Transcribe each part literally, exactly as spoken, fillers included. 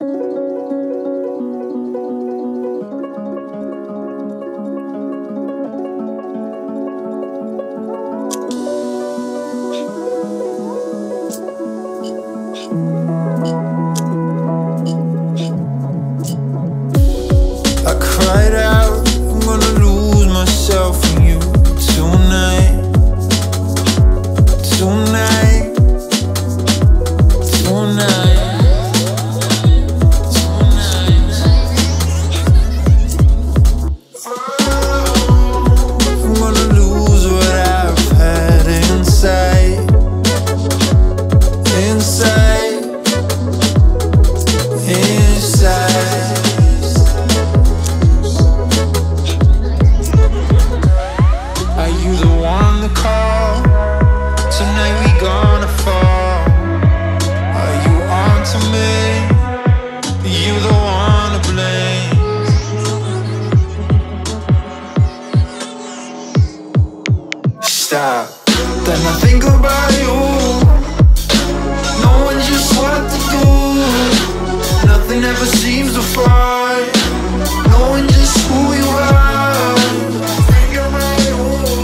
Then I think about you, knowing just what to do. Nothing ever seems to fly, knowing just who you are. Think about you.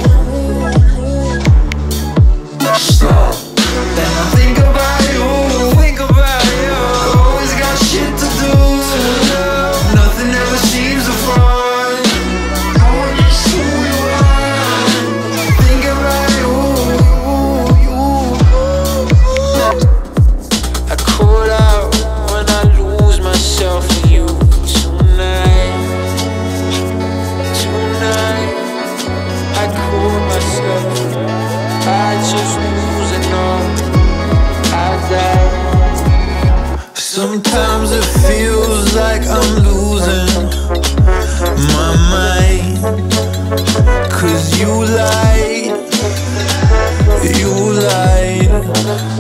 Stop. Then I think about you, think about you. Always got shit to do. Nothing ever seems to fly, knowing just who you are. Think about you. I call out when I lose myself in you. Tonight, tonight, I call myself. I just lose it all. I die. Sometimes it feels like I'm losing my mind, 'cause you lied, you lied.